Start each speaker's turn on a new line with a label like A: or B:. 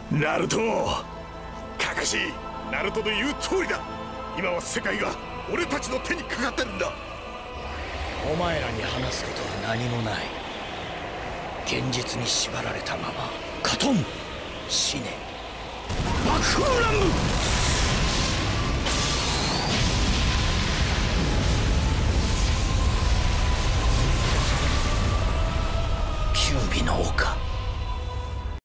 A: ナルト、カカシ、ナルトの言う通りだ。今は世界が俺たちの手にかかってるんだ。
B: お前らに話すことは何もない。現実に縛られたままカトン、死ね。爆風乱舞。九尾の丘。